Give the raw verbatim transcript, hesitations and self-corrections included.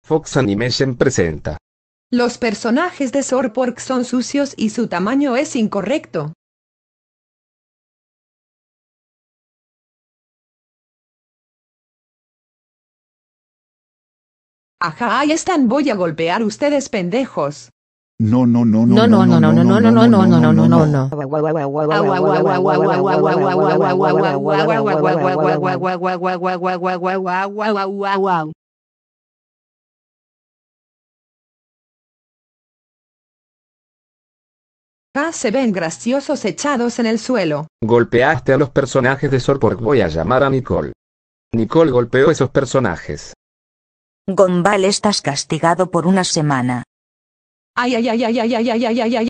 Fox Animation presenta. Los personajes de Sorpork son sucios y su tamaño es incorrecto. Ajá, ahí están, voy a golpear ustedes, pendejos. No, no, no, No, no, no, no, no, no, no, no, no, no, no, no, no. Ah, se ven graciosos echados en el suelo. Golpeaste a los personajes de Sorpork. Voy a llamar a Nicole. Nicole golpeó a esos personajes. Gumball, estás castigado por una semana. Ay, ay, ay, ay, ay, ay, ay, ay, ay, ay.